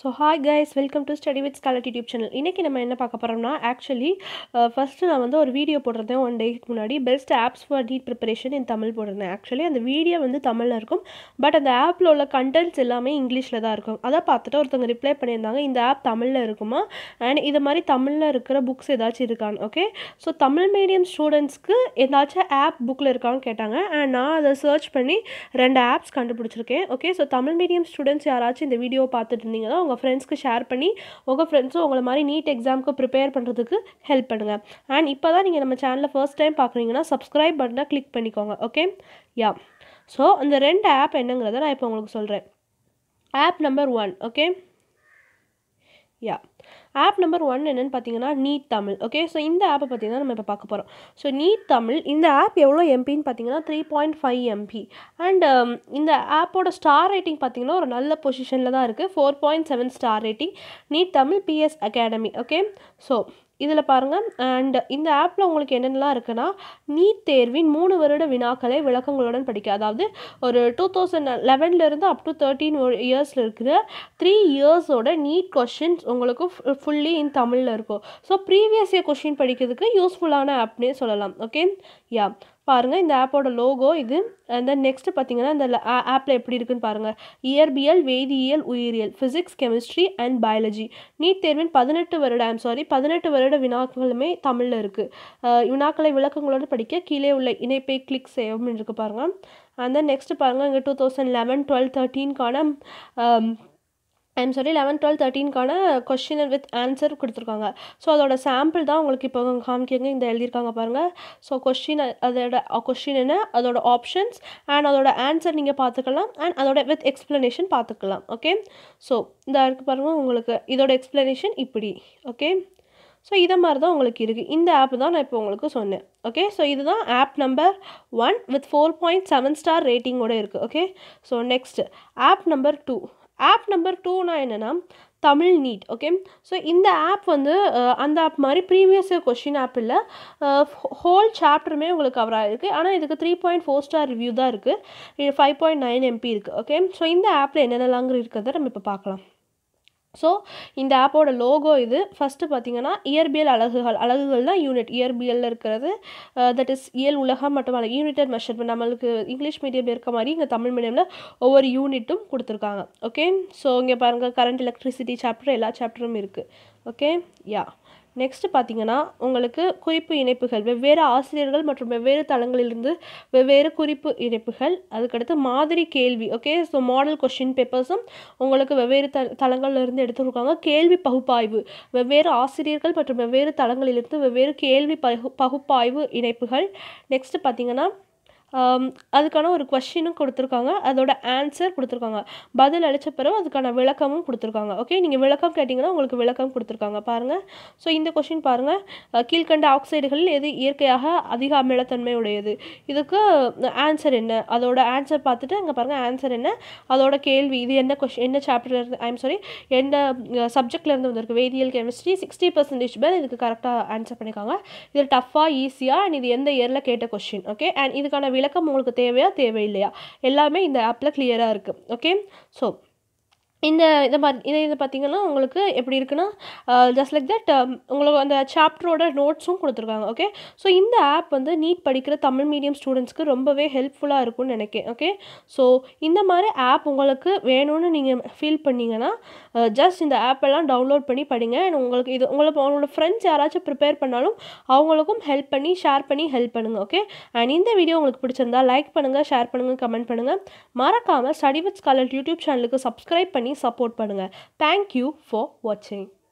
So hi guys, welcome to Study with Scarlett YouTube channel. இன்னைக்கு நம்ம என்ன பார்க்க போறோம்னா actually first நான் வந்து ஒரு வீடியோ போட்டிருந்தேன் one day முன்னாடி best apps for NEET preparation in Tamil போட்டிருந்தேன். Actually அந்த வீடியோ வந்து தமிழ்ல இருக்கும், பட் அந்த ஆப்ல உள்ள கண்டென்ட்ஸ் எல்லாமே இங்கிலீஷ்ல தான் இருக்கும். அதை பார்த்துட்டு ஒருத்தங்க ரிப்ளை பண்ணியிருந்தாங்க, இந்த ஆப் தமிழ்ல இருக்குமா அண்ட் இது மாதிரி தமிழ்ல இருக்கிற புக்ஸ் ஏதாச்சும் இருக்கான்னு. ஓகே, ஸோ தமிழ் மீடியம் ஸ்டூடெண்ட்ஸ்க்கு ஏதாச்சும் ஆப் புக்கில் இருக்கான்னு கேட்டாங்க. அண்ட் நான் அதை சர்ச் பண்ணி 2 ஆப்ஸ் கண்டுபிடிச்சிருக்கேன். Okay, so Tamil medium students யாராச்சும் இந்த வீடியோ பார்த்துட்டு இருந்தீங்கன்னா உங்கள் ஃப்ரெண்ட்ஸ்க்கு ஷேர் பண்ணி உங்கள் ஃப்ரெண்ட்ஸும் உங்களை மாதிரி நீட் எக்ஸாமுக்கு ப்ரிப்பேர் பண்ணுறதுக்கு ஹெல்ப் பண்ணுங்கள். அண்ட் இப்போ தான் நீங்கள் நம்ம சேனலில் ஃபர்ஸ்ட் டைம் பார்க்குறீங்கன்னா சப்ஸ்கிரைப் பட்டனை கிளிக் பண்ணிக்கோங்க. Okay, ya. ஸோ அந்த 2 ஆப் என்னங்கிறத நான் இப்போ உங்களுக்கு சொல்கிறேன். App number 1. Okay, ya, app number 1 என்னென்னு பார்த்தீங்கன்னா நீட் தமிழ். ஓகே, ஸோ இந்த ஆப்பை பார்த்தீங்கன்னா நம்ம இப்போ பார்க்க போகிறோம். ஸோ நீட் தமிழ் இந்த ஆப் எவ்வளோ எம்பின்னு பார்த்தீங்கன்னா 3.5 MP. அண்ட் இந்த ஆப்போட ஸ்டார் ரேட்டிங் பார்த்தீங்கன்னா ஒரு நல்ல பொசிஷனில் தான் இருக்குது. 4.7 star rating NEET Tamil PS academy. Okay, so இதில் பாருங்கள். அண்ட் இந்த ஆப்பில் உங்களுக்கு என்னென்னலாம் இருக்குன்னா, நீட் தேர்வின் 3 வருட வினாக்களை விளக்கங்களுடன் படிக்க, அதாவது ஒரு 2011 அப் டு 13 இயர்ஸில் இருக்கிற 3 இயர்ஸோட நீட் கொஷின்ஸ் உங்களுக்கு ஃபுல்லி இன் தமிழில் இருக்கும். ஸோ ப்ரீவியஸ் இயர் கொஷின் படிக்கிறதுக்கு யூஸ்ஃபுல்லான ஆப்னே சொல்லலாம். ஓகே, யா, பாருங்கள் இந்த ஆப்போட லோகோ இது. அண்ட் தென் நெக்ஸ்ட் பார்த்தீங்கன்னா இந்த ஆப்பில் எப்படி இருக்குன்னு பாருங்கள். இயற்பியல், வேதியியல், உயிரியல், physics, chemistry and biology NEET தேர்வின் 18 வருட வினாக்களுமே தமிழில் இருக்குது. வினாக்களை விளக்கங்களோடு படிக்க கீழே உள்ள இணைப்பை கிளிக் செய்யவும் இருக்குது பாருங்கள். அண்ட் தென் நெக்ஸ்ட் பாருங்கள், இங்கே 2011, 12, 13க்கான 11, 12, 13க்கான கொஷின் வித் ஆன்சர் கொடுத்துருக்காங்க. ஸோ அதோட சாம்பிள் தான் உங்களுக்கு இப்போ காமிக்கங்க. இந்த எழுதியிருக்காங்க பாருங்கள். ஸோ அதோட கொஷின் என்ன, அதோட ஆப்ஷன்ஸ் அண்ட் அதோட ஆன்சர் நீங்கள் பார்த்துக்கலாம். அண்ட் அதோட வித் எக்ஸ்ப்ளனேஷன் பார்த்துக்கலாம். ஓகே, ஸோ இந்த இருக்குது பாருங்கள், உங்களுக்கு இதோட எக்ஸ்ப்ளனேஷன் இப்படி. ஓகே, ஸோ இதை மாதிரி தான் உங்களுக்கு இருக்குது. இந்த ஆப் தான் நான் இப்போ உங்களுக்கு சொன்னேன். ஓகே, ஸோ இதுதான் ஆப் நம்பர் 1 வித் 4.7 ஸ்டார் ரேட்டிங்கோடு இருக்குது. Okay, so next app number 2. App number 2னா என்னென்னா தமிழ் நீட். ஓகே, ஸோ இந்த ஆப் வந்து அந்த ஆப் மாதிரி ப்ரீவியஸ் இயர் கொஷின் ஆப் இல்லை, ஹோல் சாப்டருமே உங்களுக்கு கவர் ஆகிருக்கு. ஆனால் இதுக்கு 3.4 ஸ்டார் ரிவ்யூ தான் இருக்குது, 5.9 MP இருக்குது. ஓகே, ஸோ இந்த ஆப்பில் என்னென்னலாங்க இருக்கிறத நம்ம இப்போ பார்க்கலாம். ஸோ இந்த ஆப்போட லோகோ இது. ஃபஸ்ட்டு பார்த்தீங்கன்னா இயற்பியல் அலகுகள் தான் யூனிட். இயற்பியலில் இருக்கிறது தட் இஸ் இயல் உலகம் மற்றும் யூனிட்டட் மெஷர்மெண்ட். நம்மளுக்கு இங்கிலீஷ் மீடியம் இருக்க மாதிரி இங்கே தமிழ் மீடியமில் ஒவ்வொரு யூனிட்டும் கொடுத்துருக்காங்க. ஓகே, ஸோ இங்கே பாருங்கள் கரண்ட் எலக்ட்ரிசிட்டி சாப்டர் எல்லா சாப்டரும் இருக்குது. ஓகே, யா. நெக்ஸ்ட்டு பார்த்தீங்கன்னா உங்களுக்கு குறிப்பு இணைப்புகள், வெவ்வேறு ஆசிரியர்கள் மற்றும் வெவ்வேறு தளங்களிலிருந்து வெவ்வேறு குறிப்பு இணைப்புகள். அதுக்கடுத்து மாதிரி கேள்வி. ஓகே, ஸோ மாடல் கொஷின் பேப்பர்ஸும் உங்களுக்கு வெவ்வேறு தளங்களிலிருந்து எடுத்துருக்காங்க. கேள்வி பகுப்பாய்வு, வெவ்வேறு ஆசிரியர்கள் மற்றும் வெவ்வேறு தளங்களிலிருந்து வெவ்வேறு கேள்வி பகுப்பாய்வு இணைப்புகள். நெக்ஸ்ட்டு பார்த்தீங்கன்னா அதுக்கான ஒரு கொஷினும் கொடுத்துருக்காங்க, அதோட ஆன்சர் கொடுத்துருக்காங்க, பதில் அளித்த பிறகு அதுக்கான விளக்கமும் கொடுத்துருக்காங்க. ஓகே, நீங்கள் விளக்கம் கேட்டிங்கன்னா உங்களுக்கு விளக்கம் கொடுத்துருக்காங்க பாருங்கள். ஸோ இந்த கொஷின் பாருங்கள், கீழ்கண்ட ஆக்சைடுகளில் எது இயற்கையாக அதிக அமிலத்தன்மை உடையது, இதுக்கு ஆன்சர் என்ன, அதோட ஆன்சர் பார்த்துட்டு இங்கே பாருங்கள் ஆன்சர் என்ன, அதோட கேள்வி, இது என்ன என்ன சாப்டர்லேருந்து எந்த சப்ஜெக்ட்லேருந்து வந்திருக்கு, வேதியியல், கெமிஸ்ட்ரி. 60% பேர் இதுக்கு கரெக்டாக ஆன்சர் பண்ணியிருக்காங்க. இது டஃப்பாக ஈஸியாக அண்ட் இது எந்த இயரில் கேட்ட கொஷின். ஓகே, அண்ட் இதுக்கான விளக்கம் உங்களுக்கு தேவையா தேவையில்லையா எல்லாமே இந்த ஆப்பில் கிளியராக இருக்குது. ஓகே, ஸோ இதை பார்த்தீங்கன்னா உங்களுக்கு எப்படி இருக்குன்னா ஜஸ்ட் லைக் தட் உங்களுக்கு அந்த சாப்டரோட நோட்ஸும் கொடுத்துருக்காங்க. ஓகே, ஸோ இந்த ஆப் வந்து நீட் படிக்கிற தமிழ் மீடியம் ஸ்டூடெண்ட்ஸ்க்கு ரொம்பவே ஹெல்ப்ஃபுல்லாக இருக்கும்னு நினைக்கிறேன். ஓகே, ஸோ இந்த மாதிரி ஆப் உங்களுக்கு வேணும்னு நீங்கள் ஃபீல் பண்ணிங்கன்னா ஜஸ்ட் இந்த ஆப்பெல்லாம் டவுன்லோட் பண்ணி படிங்க. உங்களுக்கு உங்களோட ஃப்ரெண்ட்ஸ் யாராச்சும் ப்ரிப்பேர் பண்ணாலும் அவங்களுக்கும் ஹெல்ப் பண்ணி ஷேர் பண்ணி ஹெல்ப் பண்ணுங்கள். ஓகே, அண்ட் இந்த வீடியோ உங்களுக்கு பிடிச்சிருந்தா லைக் பண்ணுங்கள், ஷேர் பண்ணுங்கள், கமெண்ட் பண்ணுங்கள். மறக்காமல் ஸ்டடி வித் ஸ்காலர் யூடியூப் சேனலுக்கு சப்ஸ்கிரைப் பண்ணி சப்போர்ட் பண்ணுங்கள். தேங்க்யூ ஃபார் வாட்சிங்.